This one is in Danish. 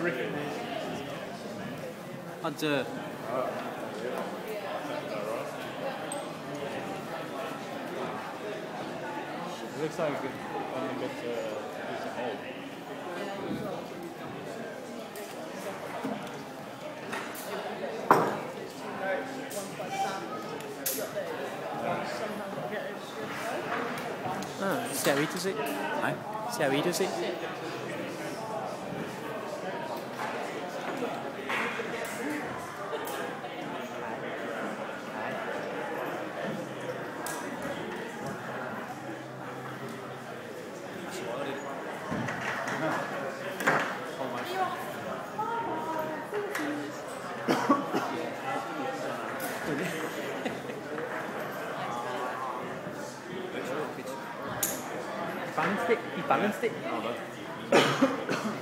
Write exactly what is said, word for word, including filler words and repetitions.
horrific. Under. It looks like it only got a decent hole. Ah, ser vi det se? Nej. Ser vi det se? Fangen stik, de fangen stik.